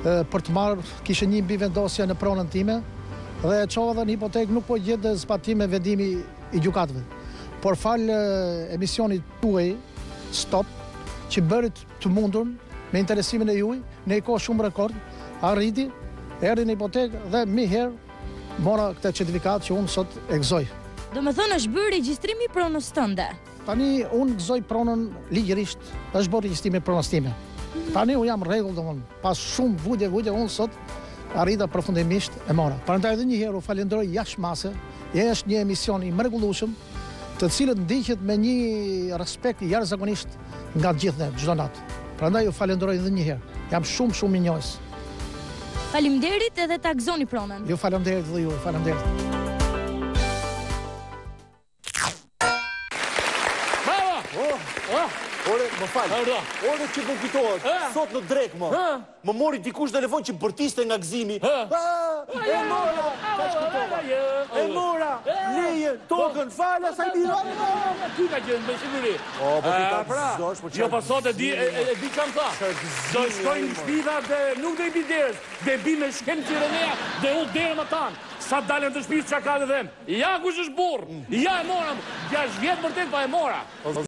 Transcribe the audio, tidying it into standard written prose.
për të marrë, kishe një mbivendosje në pronën time dhe e çova dhe në hipotekë nuk po gjetë zbatime vendimi i gjykatëve. Por falë emisionit tuaj Stop, që bërit të mundur me interesimin e juaj, në një kohë shumë rekord, arriti, erdhi në hipotekë dhe mi herë mora këtë certifikat që unë sot e gëzoj. Do me thënë është bërë regjistrimi pronës tënde? Tani unë gëzoj pronën ligjërisht, është bërë regjistrimi pronës time. Tani unë jam rregull, domthonë, pas shumë vujtje unë sot arrita përfundimisht e mora. Prandaj edhe një herë u falenderoj jashtëmase, është një emision i mrekullueshëm, të cilët ndiqet me një respekt jashtëzakonisht nga të gjithë ne çdo natë. Prandaj ju falenderoj edhe një herë. Jam shumë mirënjohës. Faleminderit edhe ta gëzoni pronën. Ju faleminderit dhe ju, faleminderit. Ore, më falë, ore që më kujtohet, sot në drek më mori dikush telefon që bërtiste nga gëzimi. E mora, leje, tokën, fala, sa i bira. Ty ka qenë, me siguri. Jo, pa sot e di që më tha. Do shkojnë në shpida dhe nuk dhe i bides, dhe bi me shkem që Renea dhe unë derë më tanë. Sa dalën të shpis që ka dhe them. Ja kush është burë, ja e mora, 6 vjetë mërtet pa e mora.